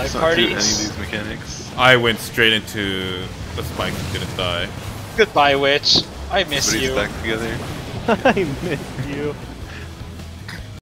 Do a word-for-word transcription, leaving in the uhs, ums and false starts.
Dive Let's not do parties. any of these mechanics. I went straight into the spike and didn't die. Goodbye, witch. I miss Everybody's you. back together. I miss you.